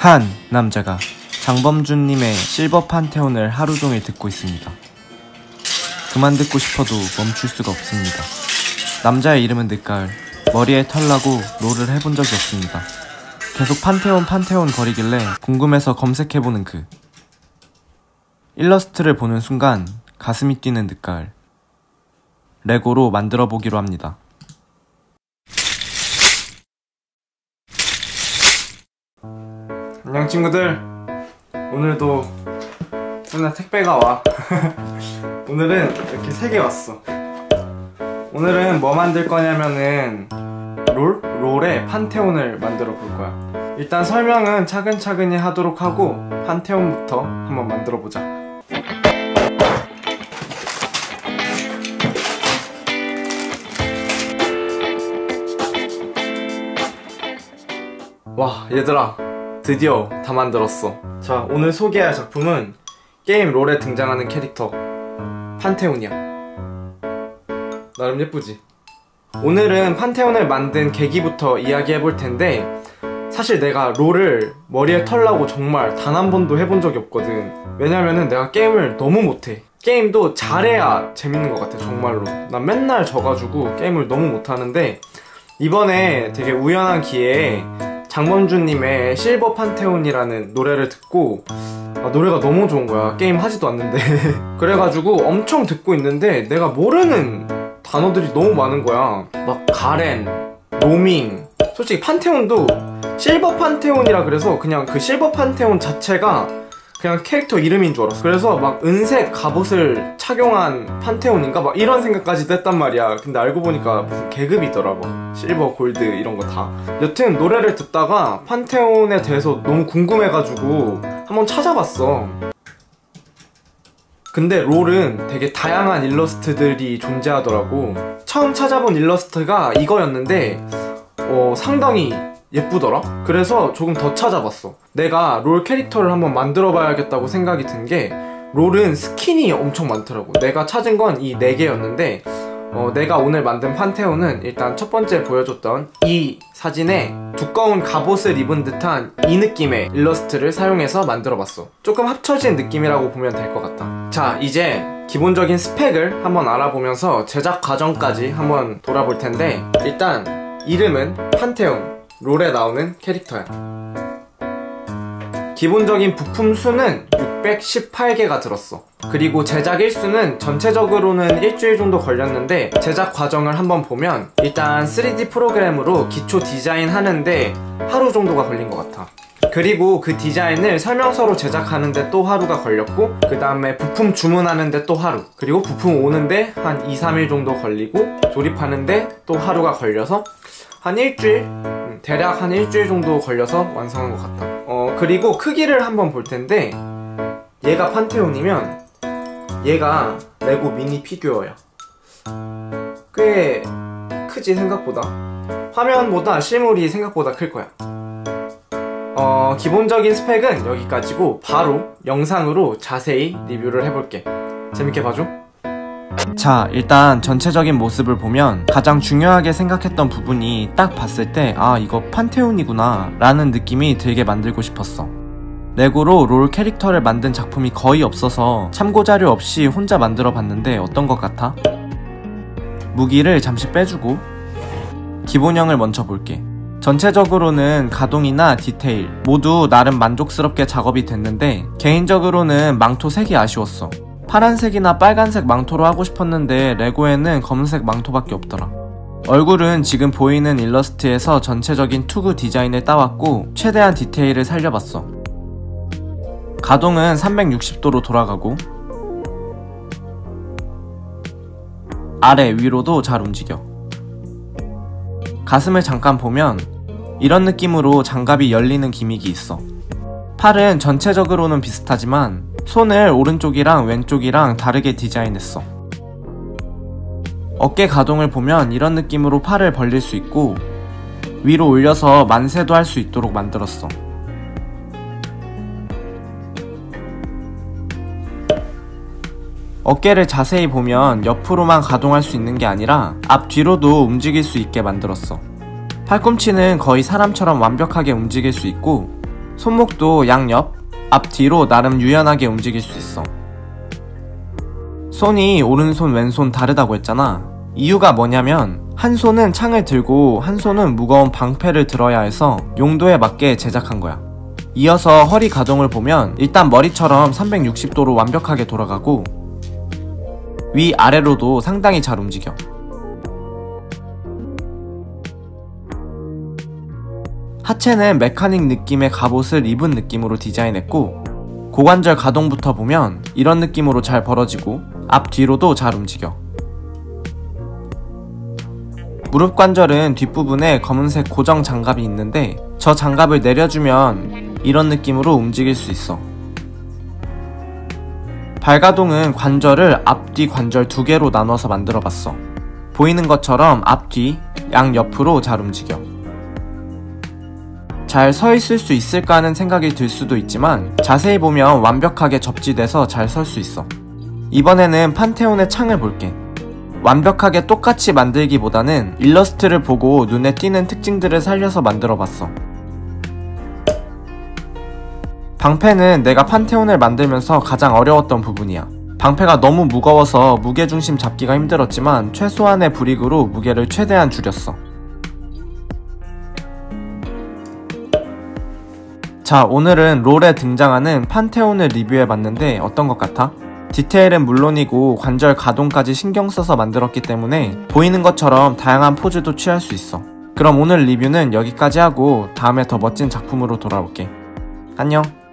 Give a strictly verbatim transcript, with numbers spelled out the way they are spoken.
한 남자가 장범준님의 실버 판테온을 하루 종일 듣고 있습니다. 그만 듣고 싶어도 멈출 수가 없습니다. 남자의 이름은 늦가을. 머리에 털 나고 롤을 해본 적이 없습니다. 계속 판테온 판테온 거리길래 궁금해서 검색해보는 그 일러스트를 보는 순간 가슴이 뛰는 늦가을. 레고로 만들어보기로 합니다. 안녕 친구들, 오늘도 맨날 택배가 와. 오늘은 이렇게 세 개 왔어. 오늘은 뭐 만들 거냐면은 롤? 롤의 판테온을 만들어 볼 거야. 일단 설명은 차근차근히 하도록 하고 판테온부터 한번 만들어 보자. 와, 얘들아, 드디어 다 만들었어. 자, 오늘 소개할 작품은 게임 롤에 등장하는 캐릭터 판테온이야. 나름 예쁘지? 오늘은 판테온을 만든 계기부터 이야기해볼 텐데, 사실 내가 롤을 머리에 털 나고 정말 단 한 번도 해본 적이 없거든. 왜냐면은 내가 게임을 너무 못해. 게임도 잘해야 재밌는 것 같아, 정말로. 난 맨날 져가지고 게임을 너무 못하는데, 이번에 되게 우연한 기회에 장범준님의 실버 판테온이라는 노래를 듣고 아, 노래가 너무 좋은 거야. 게임 하지도 않는데. 그래가지고 엄청 듣고 있는데 내가 모르는 단어들이 너무 많은 거야. 막 가렌, 로밍. 솔직히 판테온도 실버 판테온이라 그래서 그냥 그 실버 판테온 자체가 그냥 캐릭터 이름인 줄 알았어. 그래서 막 은색 갑옷을 착용한 판테온인가? 막 이런 생각까지도 했단 말이야. 근데 알고 보니까 무슨 계급이더라고. 실버, 골드 이런 거 다. 여튼 노래를 듣다가 판테온에 대해서 너무 궁금해가지고 한번 찾아봤어. 근데 롤은 되게 다양한 일러스트들이 존재하더라고. 처음 찾아본 일러스트가 이거였는데 어, 상당히 예쁘더라? 그래서 조금 더 찾아봤어. 내가 롤 캐릭터를 한번 만들어 봐야겠다고 생각이 든 게, 롤은 스킨이 엄청 많더라고. 내가 찾은 건 이 네 개였는데 어, 내가 오늘 만든 판테온은 일단 첫 번째 보여줬던 이 사진에 두꺼운 갑옷을 입은 듯한 이 느낌의 일러스트를 사용해서 만들어 봤어. 조금 합쳐진 느낌이라고 보면 될 것 같다. 자, 이제 기본적인 스펙을 한번 알아보면서 제작 과정까지 한번 돌아볼 텐데, 일단 이름은 판테온, 롤에 나오는 캐릭터야. 기본적인 부품 수는 육백십팔 개가 들었어. 그리고 제작 일수는 전체적으로는 일주일 정도 걸렸는데, 제작 과정을 한번 보면 일단 쓰리디 프로그램으로 기초 디자인 하는데 하루 정도가 걸린 것 같아. 그리고 그 디자인을 설명서로 제작하는데 또 하루가 걸렸고, 그 다음에 부품 주문하는데 또 하루, 그리고 부품 오는데 한 이, 삼 일 정도 걸리고, 조립하는데 또 하루가 걸려서 한 일주일? 대략 한 일주일 정도 걸려서 완성한 것 같다. 어, 그리고 크기를 한번 볼 텐데, 얘가 판테온이면 얘가 레고 미니 피규어야. 꽤 크지, 생각보다. 화면보다 실물이 생각보다 클 거야. 어, 기본적인 스펙은 여기까지고 바로 영상으로 자세히 리뷰를 해볼게. 재밌게 봐줘. 자, 일단 전체적인 모습을 보면 가장 중요하게 생각했던 부분이 딱 봤을 때 아, 이거 판테온이구나 라는 느낌이 들게 만들고 싶었어. 레고로 롤 캐릭터를 만든 작품이 거의 없어서 참고자료 없이 혼자 만들어 봤는데 어떤 것 같아? 무기를 잠시 빼주고 기본형을 먼저 볼게. 전체적으로는 가동이나 디테일 모두 나름 만족스럽게 작업이 됐는데, 개인적으로는 망토 색이 아쉬웠어. 파란색이나 빨간색 망토로 하고 싶었는데 레고에는 검은색 망토밖에 없더라. 얼굴은 지금 보이는 일러스트에서 전체적인 투구 디자인을 따왔고 최대한 디테일을 살려봤어. 가동은 삼백육십 도로 돌아가고 아래 위로도 잘 움직여. 가슴을 잠깐 보면 이런 느낌으로 장갑이 열리는 기믹이 있어. 팔은 전체적으로는 비슷하지만 손을 오른쪽이랑 왼쪽이랑 다르게 디자인했어. 어깨 가동을 보면 이런 느낌으로 팔을 벌릴 수 있고 위로 올려서 만세도 할 수 있도록 만들었어. 어깨를 자세히 보면 옆으로만 가동할 수 있는 게 아니라 앞뒤로도 움직일 수 있게 만들었어. 팔꿈치는 거의 사람처럼 완벽하게 움직일 수 있고 손목도 양옆, 앞뒤로 나름 유연하게 움직일 수 있어. 손이 오른손, 왼손 다르다고 했잖아. 이유가 뭐냐면 한 손은 창을 들고 한 손은 무거운 방패를 들어야 해서 용도에 맞게 제작한 거야. 이어서 허리 가동을 보면 일단 머리처럼 삼백육십 도로 완벽하게 돌아가고 위아래로도 상당히 잘 움직여. 하체는 메카닉 느낌의 갑옷을 입은 느낌으로 디자인했고 고관절 가동부터 보면 이런 느낌으로 잘 벌어지고 앞뒤로도 잘 움직여. 무릎 관절은 뒷부분에 검은색 고정 장갑이 있는데 저 장갑을 내려주면 이런 느낌으로 움직일 수 있어. 발 가동은 관절을 앞뒤 관절 두 개로 나눠서 만들어봤어. 보이는 것처럼 앞뒤, 양옆으로 잘 움직여. 잘 서 있을 수 있을까 하는 생각이 들 수도 있지만 자세히 보면 완벽하게 접지돼서 잘 설 수 있어. 이번에는 판테온의 창을 볼게. 완벽하게 똑같이 만들기보다는 일러스트를 보고 눈에 띄는 특징들을 살려서 만들어봤어. 방패는 내가 판테온을 만들면서 가장 어려웠던 부분이야. 방패가 너무 무거워서 무게중심 잡기가 힘들었지만 최소한의 브릭으로 무게를 최대한 줄였어. 자, 오늘은 롤에 등장하는 판테온을 리뷰해봤는데 어떤 것 같아? 디테일은 물론이고 관절 가동까지 신경 써서 만들었기 때문에 보이는 것처럼 다양한 포즈도 취할 수 있어. 그럼 오늘 리뷰는 여기까지 하고 다음에 더 멋진 작품으로 돌아올게. 안녕.